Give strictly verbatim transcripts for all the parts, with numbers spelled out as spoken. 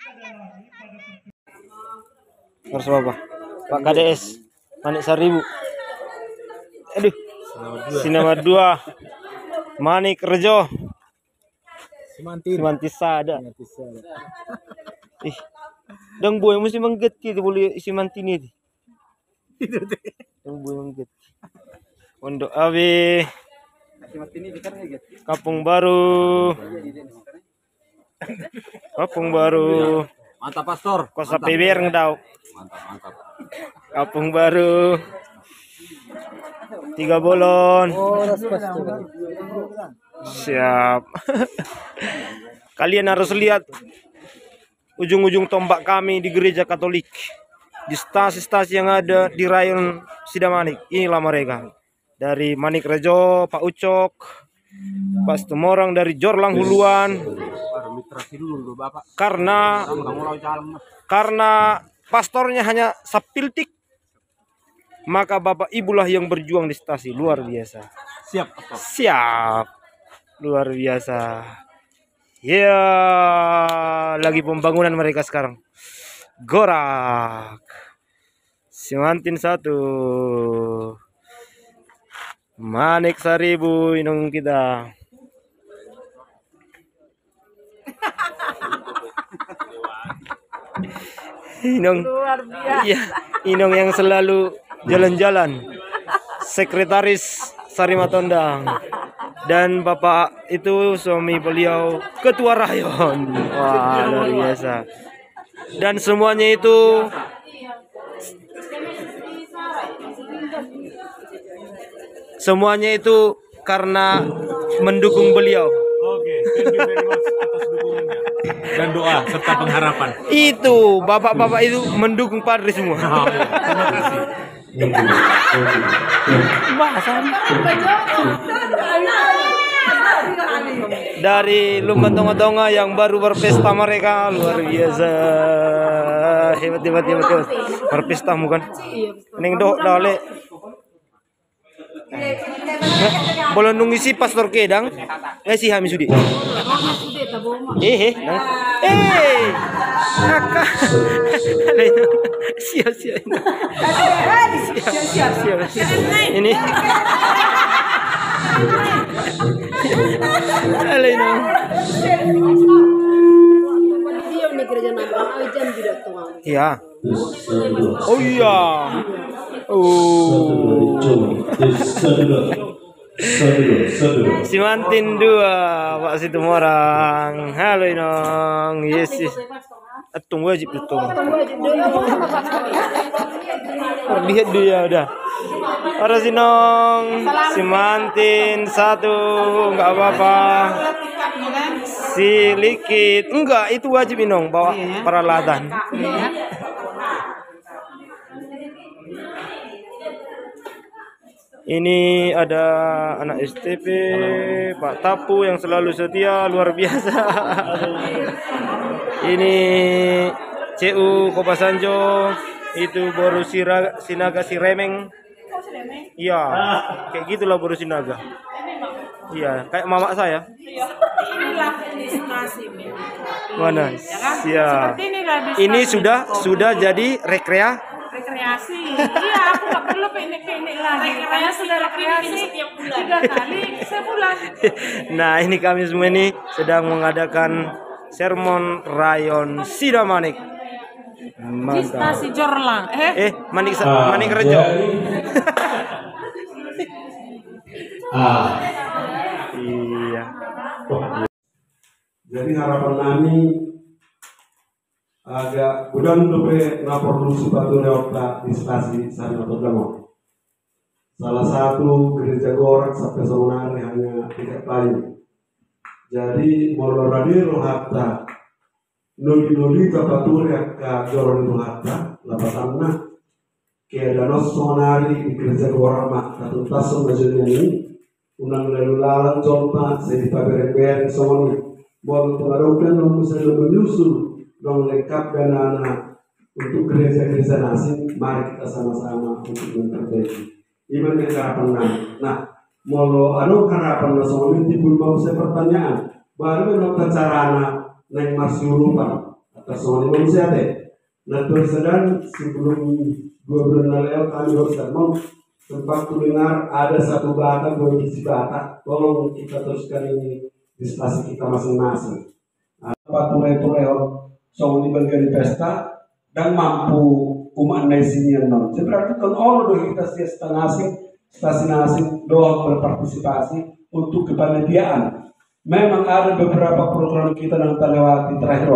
Harus apa? Pak K D S Manik Saribu. Aduh. Sinama dua. Manik Rejo. Simantin. Simantisa ada. Ih. Dang boy mesti mengget gitu boleh Simantin ini. Dang boy mengget. Untuk Awi. Kampung Baru. Kampung Baru. Mantap Pastor. Kosa P B R ngedau. Mantap, mantap. Kampung Baru. Tiga Bolon. Siap. Kalian harus lihat ujung-ujung tombak kami di gereja Katolik. Di stasi-stasi yang ada di rayon Sidamanik. Inilah mereka. Dari Manik Rejo, Pak Ucok, Pak Stemorang dari Jorlang Huluan. Karena karena pastornya hanya sapiltik, maka bapak ibulah yang berjuang di stasi. Luar biasa. Siap. Siap. Luar biasa. Ya, lagi pembangunan mereka sekarang. Gorak. Simantin satu. Manik Saribu inong kita. Inong, iya, Inong yang selalu jalan-jalan, sekretaris Sarima Tondang, dan bapak itu suami beliau ketua rayon. Wah, luar biasa. Dan semuanya itu semuanya itu karena mendukung beliau. Oke, thank you very much atas dukungannya dan doa serta pengharapan. Itu bapak-bapak itu mendukung Padri semua. Oh, ya. Terima kasih. Dari Lumban Tonga-Tonga yang baru berpesta mereka luar biasa. Hebat hebat hebat hebat. Berpesta bukan? Neng dok dale. Boleh nunggu si Pastor Kedang. Eh si Hami Sudi. Eh eh. Eh. Kakak. Siap siap. Siap siap. Ini. Aleno. Iya. Oh iya. Oh. Simantin dua Pak Situmorang. Halo Inong. Yes yes. Tunggu wajib itu. Lihat dia udah. Para Sinong. Simantin satu. Enggak apa-apa. Sedikit. Enggak, itu wajib Inong bawa peralatan. Ini ada anak S T P, Pak Tapu yang selalu setia, luar biasa. Ini C U Kopasanjo, itu Boru Siraga, Sinaga Siremeng. Iya, kayak gitulah Boru Sinaga. Iya, kayak mamak saya. Mana? Siap. Ini sudah sudah jadi rekrea. Rekreasi. Iya, aku nggak perlu piknik-piknik lagi. Rekreasi sudah rekreasi setiap bulan. Tiga kali sebulan. Nah, ini kami semua ini sedang mengadakan sermon rayon Sidamanik. Di stasi Jorlang. Eh, eh Manik Manik Rejo. Ah. Iya. Jadi harapan kami agak budan dope lapor lusu batu reota di stasi Sarima Tondang. Salah satu gereja gorak sampai sonari hanya tiga kali. Jadi moloradi rohata noli noli kapaturi ka joron rohata lapatanna ke danos sonari di gereja gorak mak katuntason majunya ini unang lalu lalang jompa sedi pabere-bere sononi mau pengaruhkan nomor saya menyusul dong lengkap dan anak untuk gereja-gereja asing. Mari kita sama-sama untuk memperbaiki iman yang harapan. Nah, mau anu harapan soalnya timbul mau saya pertanyaan baru menurut carana naik masyurupan Kasih manusia teh. Nah sedang sebelum dua bulan lalu kami bersama sempat mendengar ada satu bata, dua biji bata. Tolong kita teruskan ini diskusi kita masing-masing. Apa turai-turai soal di bagian pesta dan mampu umat nasi yang non. Berarti kan Allah doa kita setengah asing, stasiun asing doa berpartisipasi untuk kepanitiaan. Memang ada beberapa program kita yang terlewati terakhir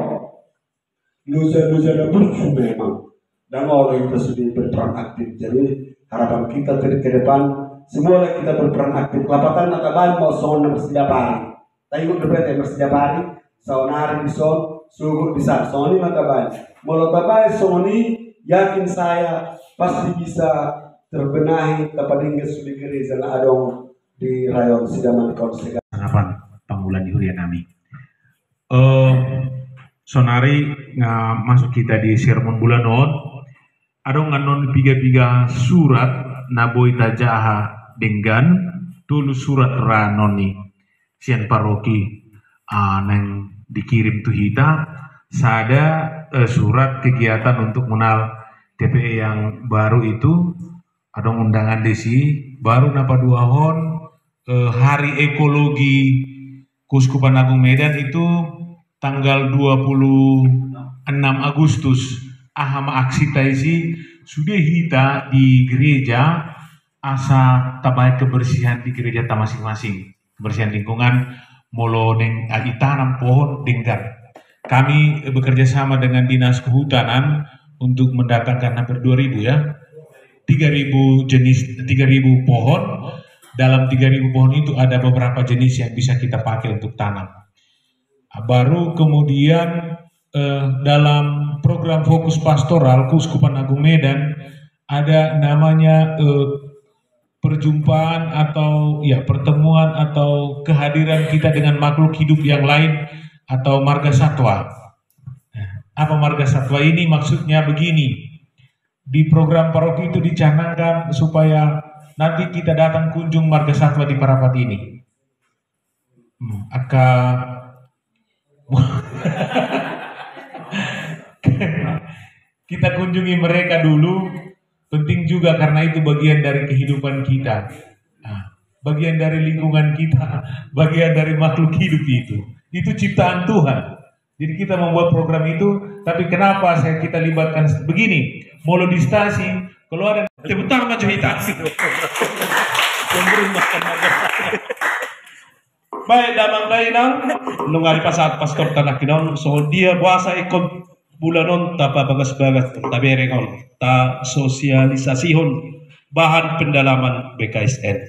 lusa-lusa dan berfungsi memang dan Allah kita sudah berperan aktif. Jadi harapan kita ke depan semua kita berperan aktif. Lapatan nakaban mau soal bersetiap hari. Tayung berbeda bersetiap hari. Saunari di son, sugur di sana. Soni makaban. Mau tabai soni yakin saya pasti bisa terbenahi tapadingga sudah gereja adong di rayon Sidaman Konsega. Harapan panggulan di hurian nami. Uh, sonari nga masuk kita di sermon bulan on. Adong nganon piga-piga surat naboy tajaha dengan tulu surat ranoni sian paroki uh, neng dikirim tuh kita sada uh, surat kegiatan untuk mengenal T P E yang baru itu adong undangan desi baru napa dua hon uh, hari ekologi Keuskupan Agung Medan itu tanggal dua puluh enam Agustus ahama aksi taisi sudah hita di gereja asa tabai kebersihan di gereja ta masing-masing, kebersihan lingkungan molo neng agi tanam pohon denggar. Kami bekerja sama dengan Dinas Kehutanan untuk mendatangkan hampir dua ribu ya. tiga ribu jenis tiga ribu pohon. Dalam tiga ribu pohon itu ada beberapa jenis yang bisa kita pakai untuk tanam. Baru kemudian eh, dalam program fokus pastoral Keuskupan Agung Medan ada namanya eh, perjumpaan atau ya pertemuan atau kehadiran kita dengan makhluk hidup yang lain atau marga satwa. Apa marga satwa ini? Maksudnya begini, di program paroki itu dicanangkan supaya nanti kita datang kunjung marga satwa di Parapat ini. Hmm, aka kita kunjungi mereka dulu, penting juga karena itu bagian dari kehidupan kita, nah, bagian dari lingkungan kita, bagian dari makhluk hidup itu. Itu ciptaan Tuhan. Jadi kita membuat program itu, tapi kenapa saya kita libatkan begini? Molo di stasi, kalau ada tepuk tangan maju hitam. Baik, damang dainang, nungari pasat pastor tanah kinon, so dia buasa ikut bulanon tapa bagas-bagas taberengon, ta sosialisasihon bahan pendalaman B K S N.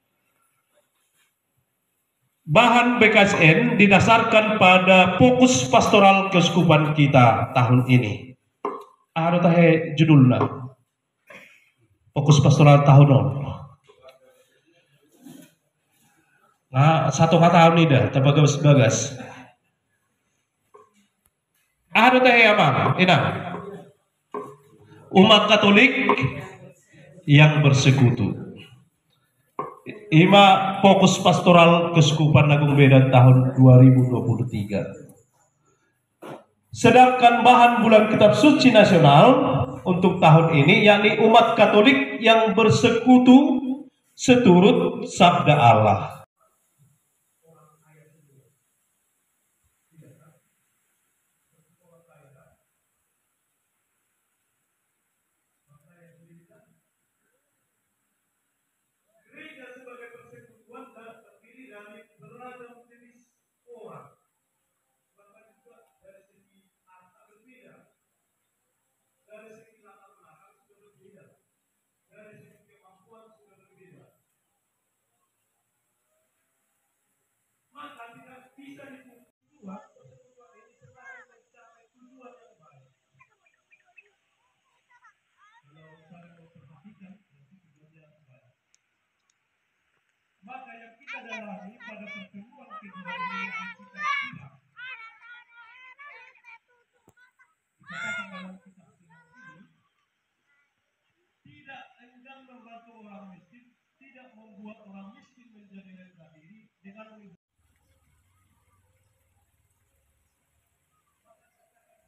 Bahan B K S N didasarkan pada fokus pastoral keuskupan kita tahun ini. Ada tahe judulnya fokus pastoral tahun on. Nah, satu kata ini dah, terbagas-bagas. Ada tahe apa? Ina. Umat Katolik yang bersekutu. Ima fokus pastoral Keuskupan Agung Medan tahun dua ribu dua puluh tiga. Sedangkan bahan bulan kitab suci nasional untuk tahun ini yakni umat Katolik yang bersekutu seturut sabda Allah. Maka yang kita dalami pada pertemuan kedua ini yang kita simak. Dikatakan dalam kitab simak ini, tidak enggan membantu orang miskin, tidak membuat orang miskin menjadi rendah diri dengan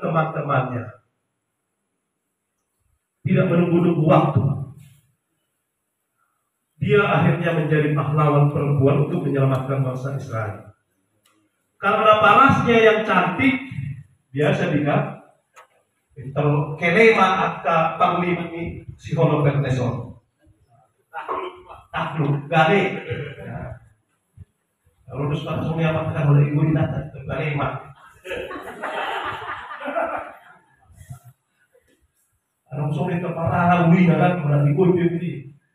teman-temannya. Tidak menunggu-nunggu waktu. Dia akhirnya menjadi pahlawan perempuan untuk menyelamatkan bangsa Israel. Karena parasnya yang cantik, biasa dikatakan kelema akka panglima ni si Holoferneson. Takluk, gale. Kalau terus pas semua yang makan oleh ibu dinata, kelema. Orang sore kepala uwi kan berarti ibu ini.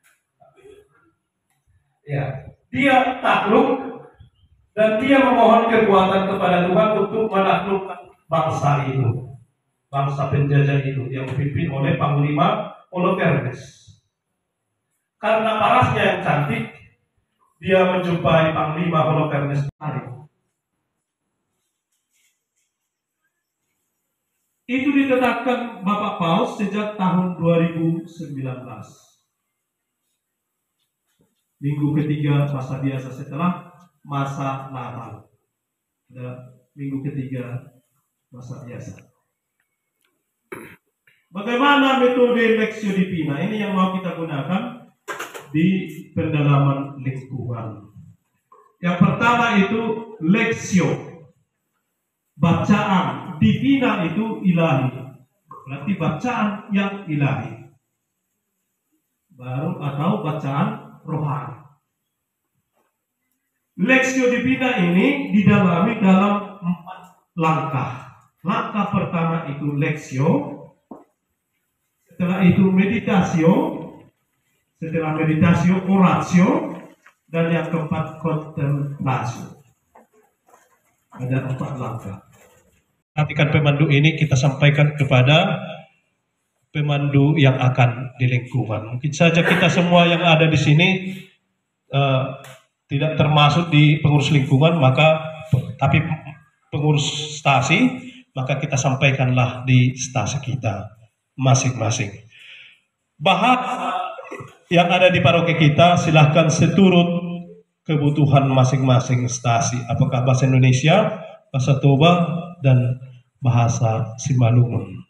Ya, dia takluk dan dia memohon kekuatan kepada Tuhan untuk menaklukkan bangsa itu. Bangsa penjajah itu yang dipimpin oleh Panglima Holofernes. Karena parasnya yang cantik, dia menjumpai Panglima Holofernes. Itu ditetapkan Bapak Paus sejak tahun dua ribu sembilan belas. Minggu ketiga masa biasa setelah masa Natal. Minggu ketiga masa biasa. Bagaimana metode Lectio Divina? Ini yang mau kita gunakan di pendalaman lingkungan. Yang pertama itu Lectio, bacaan. Divina itu ilahi, berarti bacaan yang ilahi. Baru atau bacaan rohani. Lectio Divina ini didalami dalam empat langkah. Langkah pertama itu Lectio. Setelah itu meditasio, setelah meditasio oratio, dan yang keempat kontemplasio. Ada empat langkah. Perhatikan pemandu ini kita sampaikan kepada pemandu yang akan di lingkungan. Mungkin saja kita semua yang ada di sini uh, tidak termasuk di pengurus lingkungan, maka tapi pengurus stasi, maka kita sampaikanlah di stasi kita masing-masing. Bahasa yang ada di paroki kita silahkan seturut kebutuhan masing-masing stasi. Apakah bahasa Indonesia, bahasa Toba, dan bahasa Simalungun.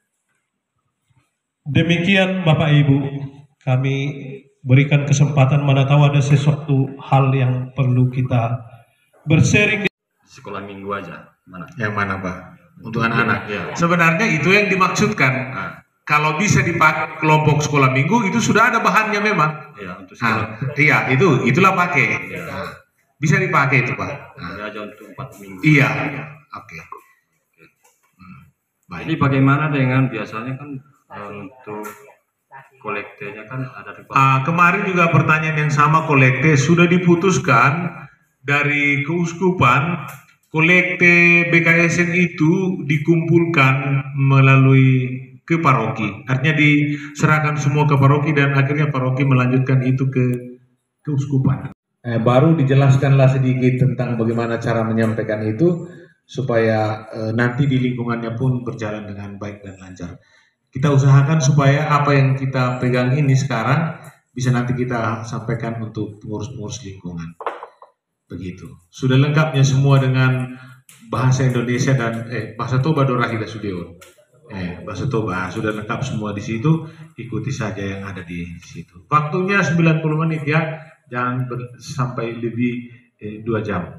Demikian Bapak Ibu, kami berikan kesempatan, mana tahu ada sesuatu hal yang perlu kita bersharing. Sekolah minggu aja. Mana? Yang mana Pak? Untuk anak-anak. Ya. Sebenarnya itu yang dimaksudkan. Nah. Kalau bisa dipakai kelompok sekolah minggu itu sudah ada bahannya memang. Ya, untuk sekolah. Nah, iya itu itulah pakai. Ya. Bisa dipakai itu Pak. Nah. Ini aja untuk empat minggu. Iya. Oke. Hmm. Baik. Ini bagaimana dengan biasanya kan untuk kolektenya kan ada di Uh, kemarin juga pertanyaan yang sama, kolekte sudah diputuskan dari keuskupan. Kolekte B K S N itu dikumpulkan melalui ke paroki, artinya diserahkan semua ke paroki dan akhirnya paroki melanjutkan itu ke keuskupan. Eh, baru dijelaskanlah sedikit tentang bagaimana cara menyampaikan itu supaya eh, nanti di lingkungannya pun berjalan dengan baik dan lancar. Kita usahakan supaya apa yang kita pegang ini sekarang bisa nanti kita sampaikan untuk pengurus-pengurus lingkungan. Begitu. Sudah lengkapnya semua dengan bahasa Indonesia dan eh, bahasa Toba Dorahida Sudeon. Eh, bahasa Toba sudah lengkap semua di situ. Ikuti saja yang ada di situ. Waktunya sembilan puluh menit ya, jangan ber, sampai lebih eh, dua jam.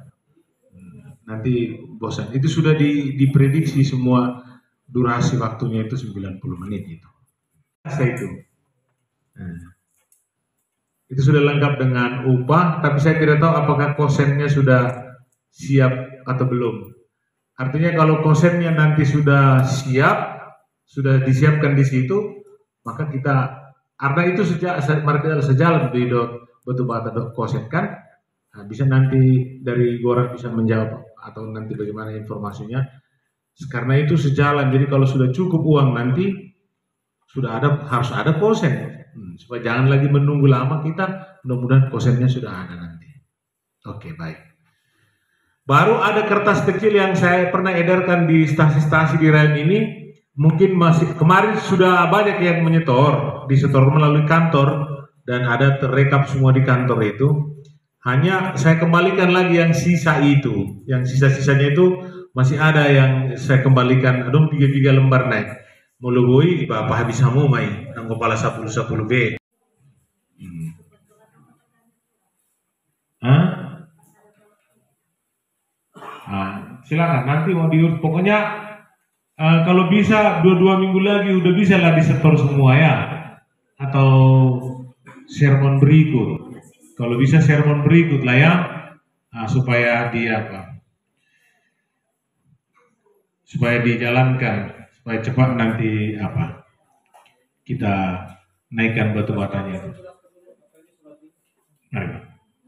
Nanti bosan. Itu sudah di, diprediksi semua durasi waktunya itu sembilan puluh menit itu. Saya itu. Nah. Itu sudah lengkap dengan upah, tapi saya tidak tahu apakah kosennya sudah siap atau belum. Artinya kalau kosennya nanti sudah siap, sudah disiapkan di situ, maka kita, karena itu sejak market sejalan di betul bata kosen kan, nah, bisa nanti dari Gorak bisa menjawab atau nanti bagaimana informasinya. Karena itu sejalan, jadi kalau sudah cukup uang nanti sudah ada, harus ada kosen. Hmm, supaya jangan lagi menunggu lama kita, mudah-mudahan kosennya sudah ada nanti. Oke, baik. Baru ada kertas kecil yang saya pernah edarkan di stasi-stasi di Rayon ini, mungkin masih kemarin sudah banyak yang menyetor, disetor melalui kantor dan ada terrekap semua di kantor itu. Hanya saya kembalikan lagi yang sisa itu, yang sisa-sisanya itu masih ada yang saya kembalikan, aduh tiga-tiga lembar naik. Mulubui bapak habis hamu mai, nang kepala sepuluh sepuluh B. Hmm. Hah? Nah, silakan nanti mau diurus. Pokoknya uh, kalau bisa dua-dua minggu lagi udah bisa lah disetor semua ya, atau sermon berikut. Kalau bisa sermon berikut lah ya, nah, supaya di apa? Supaya dijalankan, supaya cepat nanti apa? Kita naikkan batu batanya itu. Mari.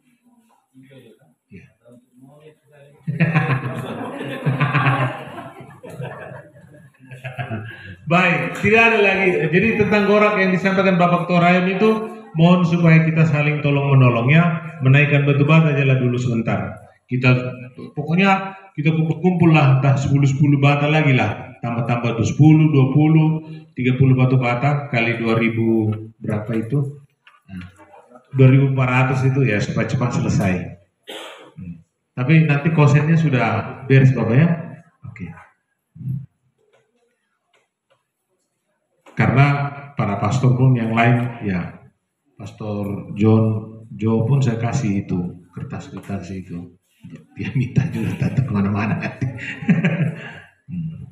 Ya. Baik, tidak ada lagi. Jadi tentang gorak yang disampaikan Bapak Ketua Rayam itu, mohon supaya kita saling tolong menolong ya, menaikkan batu bata aja lah dulu sebentar. Kita pokoknya kita kumpul-kumpul lah, entah sepuluh sepuluh bata lagi lah, tambah-tambah tuh sepuluh, dua puluh, tiga puluh batu bata kali dua ribu berapa itu? Nah, dua ribu empat ratus itu ya supaya cepat selesai. Hmm. Tapi nanti kosennya sudah beres Bapak ya? Oke. Karena para pastor pun yang lain ya, Pastor John Jo pun saya kasih itu kertas-kertas itu, dia minta juga tetap kemana-mana nanti. hmm.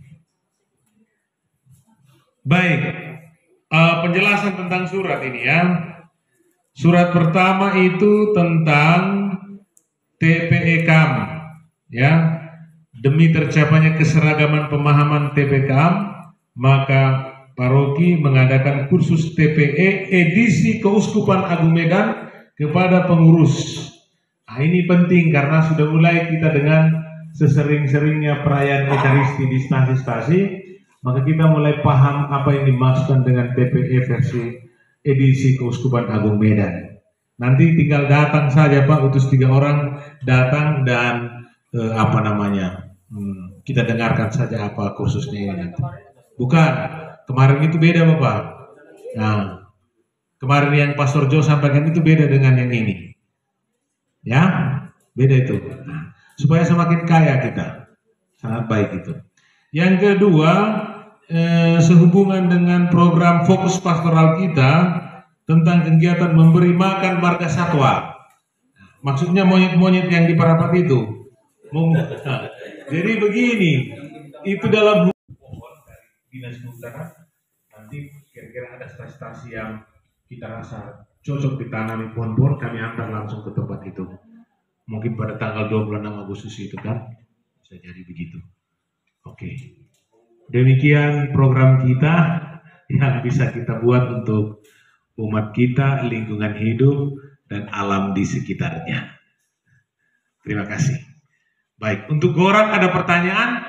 Baik, uh, penjelasan tentang surat ini ya. Surat pertama itu tentang T P E K A M ya, demi tercapainya keseragaman pemahaman T P E K A M maka paroki mengadakan kursus T P E edisi Keuskupan Agung Medan kepada pengurus. Nah, ini penting karena sudah mulai kita dengan sesering-seringnya perayaan Ekaristi di stasi-stasi, maka kita mulai paham apa yang dimaksudkan dengan T P E versi edisi Keuskupan Agung Medan. Nanti tinggal datang saja Pak, utus tiga orang datang dan eh, apa namanya, hmm, kita dengarkan saja apa kursusnya ini nanti. Bukan. Kemarin itu beda Bapak. Nah, kemarin yang Pastor Jo sampaikan itu beda dengan yang ini. Ya, beda itu. Nah, supaya semakin kaya kita. Sangat baik itu. Yang kedua, eh, sehubungan dengan program fokus pastoral kita tentang kegiatan memberi makan marga satwa. Maksudnya monyet-monyet yang di Parapat itu. Nah, jadi begini, itu dalam Dinas Kehutanan nanti kira-kira ada stasi-stasi yang kita rasa cocok ditanami pohon-pohon, kami antar langsung ke tempat itu. Mungkin pada tanggal dua puluh enam Agustus itu kan bisa jadi begitu. Oke, demikian program kita yang bisa kita buat untuk umat kita, lingkungan hidup dan alam di sekitarnya. Terima kasih. Baik, untuk Gorak ada pertanyaan?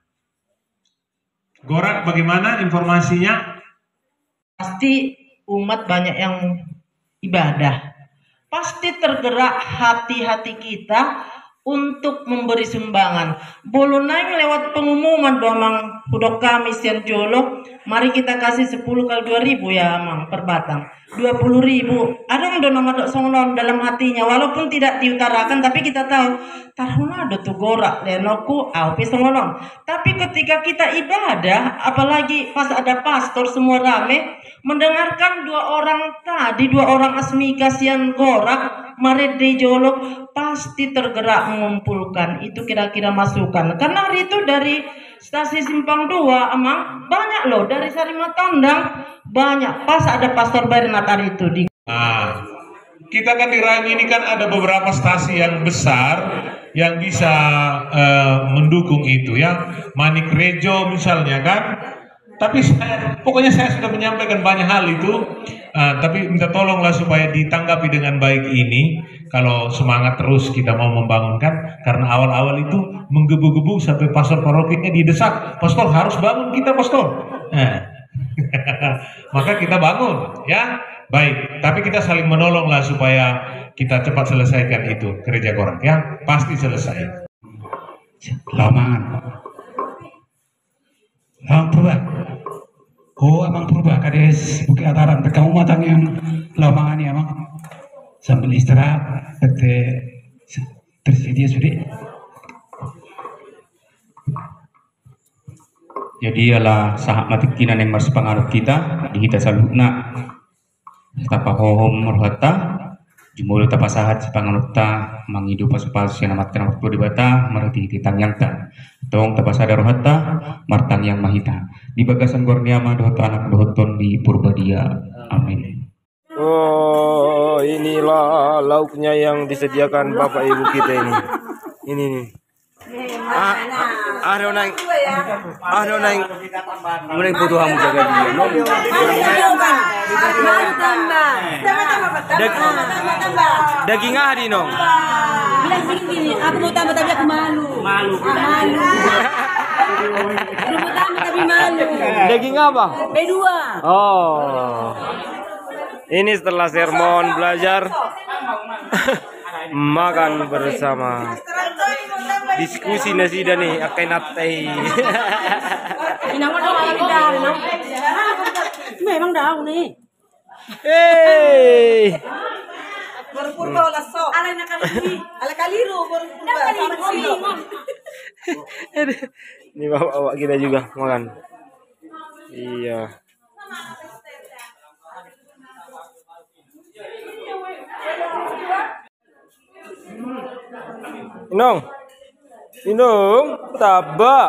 Gorak bagaimana informasinya? Pasti umat banyak yang ibadah. Pasti tergerak hati-hati kita untuk memberi sumbangan. Bolu naik lewat pengumuman doa mang Hudok kami sian jolo. Mari kita kasih sepuluh kali dua ribu ya mang per batang. dua puluh ribu. Ada yang nama dok songnon dalam hatinya. Walaupun tidak diutarakan tapi kita tahu. Taruna ada tuh gorak lenoku au pisongonon. Tapi ketika kita ibadah, apalagi pas ada pastor semua rame mendengarkan dua orang tadi, dua orang asmika sian gorak Maret de Jolo, pasti tergerak mengumpulkan. Itu kira-kira masukan. Karena hari itu dari stasi Simpang dua emang banyak loh, dari Sarimatondang banyak. Pas ada Pastor Bernard hari itu di. Nah, kita kan di Rayam ini kan ada beberapa stasi yang besar yang bisa uh, mendukung itu ya. Manik Rejo misalnya kan. Tapi saya, pokoknya saya sudah menyampaikan banyak hal itu, uh, tapi minta tolonglah supaya ditanggapi dengan baik ini. Kalau semangat terus kita mau membangunkan, karena awal-awal itu menggebu-gebu sampai pastor parokinya didesak, pastor harus bangun kita pastor. Nah. Maka kita bangun, ya baik. Tapi kita saling menolonglah supaya kita cepat selesaikan itu gereja Gorak, ya pasti selesai. Lamangan. Emang purba. Oh, emang purba kades Bukit Ataran. Kamu matang yang lamangan ya, emang sambil istirahat. Tersedia sudah. Jadi ialah sahat mati kinan yang mas pengaruh kita di kita salutna tapa hohom rohata jumul tapa sahat sepangaruh ta mangidu pasu-pasu yang amat kenal waktu di bata marti titang yang ta tong tapa sadar rohata martang yang mahita di bagasan gorniama dohto anak dohton di Purbadia. Amin. Oh, inilah lauknya yang disediakan Bapak Ibu kita ini. Ini nih. Ah, ada naik, ada naik, mulai butuh kamu jaga dia. Daging ah di nong. Bilang gini, aku mau tambah tapi aku malu. Malu. Malu. Aku mau tambah tapi malu. Daging apa? B dua. Oh. Ini setelah sermon belajar makan bersama. Diskusi nasi dan nih akan natai. Memang dah nih. Hey. Purba lah so. Ala nak kali. Ala kaliru purba sama silo. Ini bawa-bawa kita juga makan. Iya. Inong, Inong, tabak.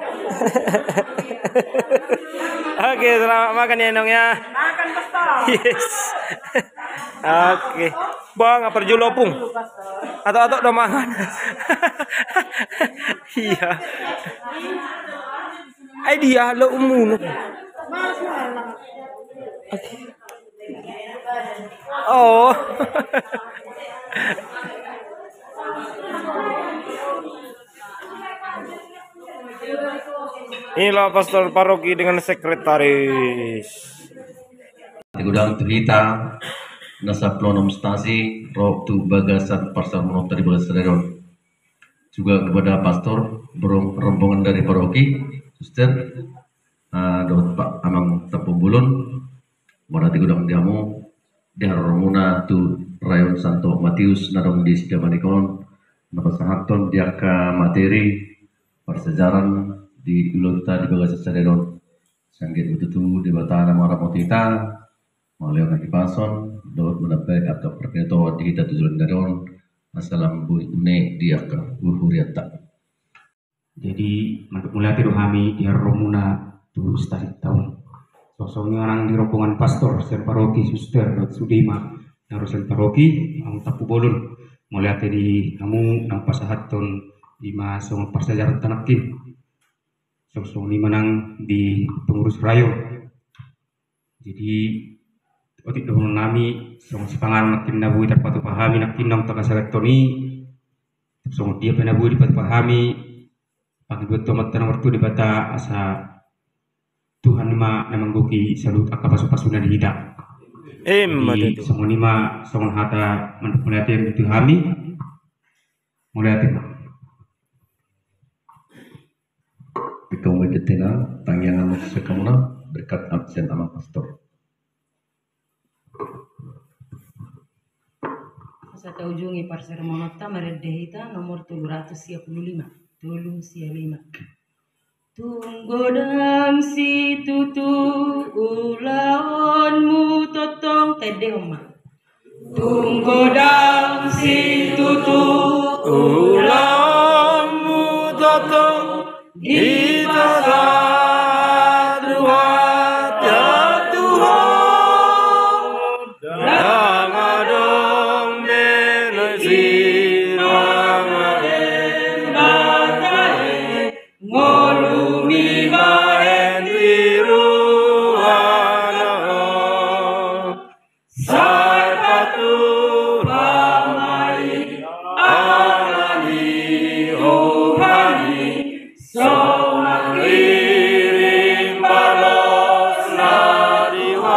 Oke, selamat makan ya Inong ya. Makan pastor. Yes. Oke, bang, apa julopung? Atau-atau udah makan? Iya. Ay dia lo umuno. Oke. Oh. Inilah pastor paroki dengan sekretaris. Gudang Tuhita nasa plonom stasi roh tu bagasan pastor monota di bagasan juga kepada pastor berong rombongan dari paroki suster uh, dot Pak Amang Tapu Bulun morati gudang diamu di Haromuna tu rayon Santo Matius narong di Sidamanikon napasahaton diaka materi persejaran di ulunta di bagasan saderon sanggit ututu di batana mara motita maleo kaki pason dot menapai atau perketo di kita tujuan daron asalam bu une diaka uhuriata. Jadi untuk mulai rohami di Romuna tuh setahun tahun sosoknya orang di rombongan pastor sen paroki suster dot Sudima yang sen paroki ang Tapu Bolon mulai di kamu nang pasahaton di masong persejaran tanakin sosok ini menang di pengurus rayo. Jadi otik dahulu nami song sepangan makin nabui terpatu pahami nakin nong takasagat toni song dia penabui dapat pahami pakai buat tomat tanah waktu di bata asa Tuhan ma namang buki salut akap pasu pasuna di hidak. Em Jadi song ini ma song hata mulai yang itu hami mulai tema. Ikaw medetena tangyangan sekamuna dekat absen ama pastor. Saya ujungi parser monota meredehita nomor tujuh ratus tiga puluh lima. Tulung sia lima. Tunggodang si tutu ulaonmu totong tede oma. Tunggodang si tutu ulaonmu totong di tanah ruat ya Tuhan yang adong menasirang adem ngolumi maen wiruana sai patu ramai alani rohani Song lirim balos nadiwa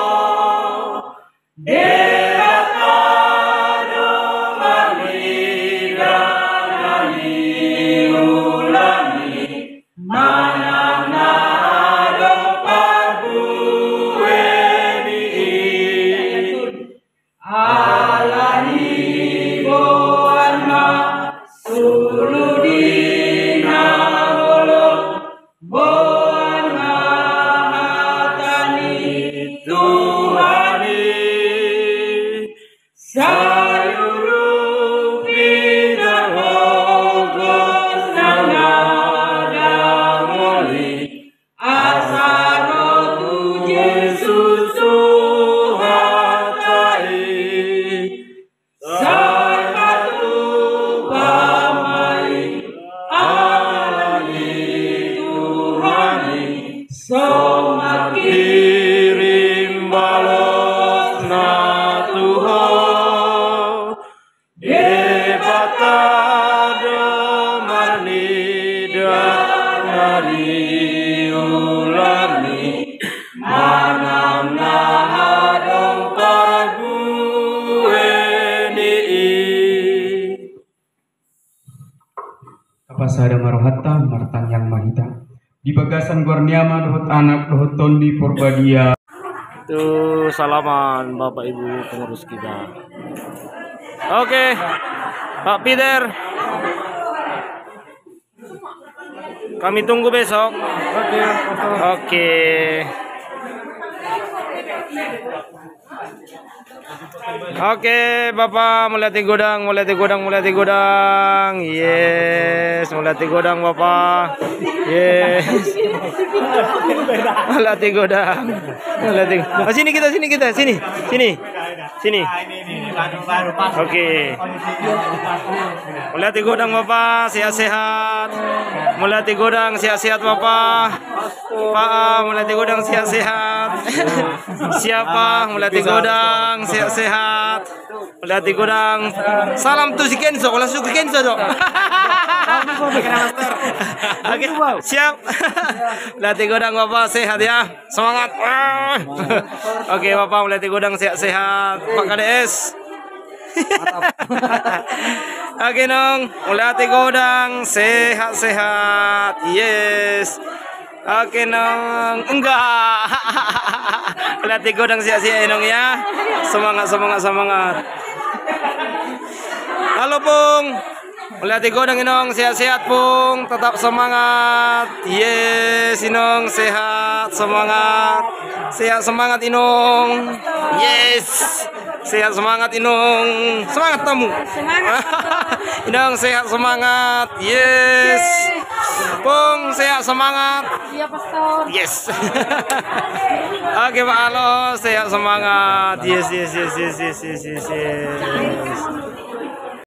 Deratado marida nani ulani Mananado pabueni Alani boanma suludina Boy sada marohatta martan yang mahita. Di bagasan guarniama dohot anak dohot tondi porbadia. Tuh salaman Bapak Ibu pengurus kita. Oke, Pak Peter. Kami tunggu besok. Oke. Oke. Oke, Bapak mulai godang, mulai godang, mulai godang. Yes, mulai godang Bapak. Yes. Mulai godang. Mulai. Oh, sini kita, sini kita, sini. Sini. Sini. Oke. Mulai godang Bapak, sehat-sehat. Mulai godang, sehat-sehat Bapak. Pak, mulai godang, sehat-sehat. Siapa mulai godang, sehat-sehat. Mulai godang. Salam tuh si Kenzo, kalau suka Kenzo dong. Oke, siap. Mulai godang Bapak, sehat ya. Semangat. Oke Bapak, mulai godang, sehat-sehat. Pak K D S. Oke nong, mulai godang, sehat-sehat. Yes. Oke nong, enggak. Mulai godang, sehat-sehat nong ya. Semangat, semangat, semangat. Halo Pung, mulai godang nong, sehat-sehat Pung, tetap semangat. Yes, Inong sehat, semangat. Sehat semangat Inong. Yes. Sehat semangat Inong. Semangat tamu. Semangat. Inong sehat semangat. Yes. Pung sehat semangat. Iya Pastor. Yes. Oke Pak Alo sehat semangat. Yes yes yes yes yes yes yes. yes.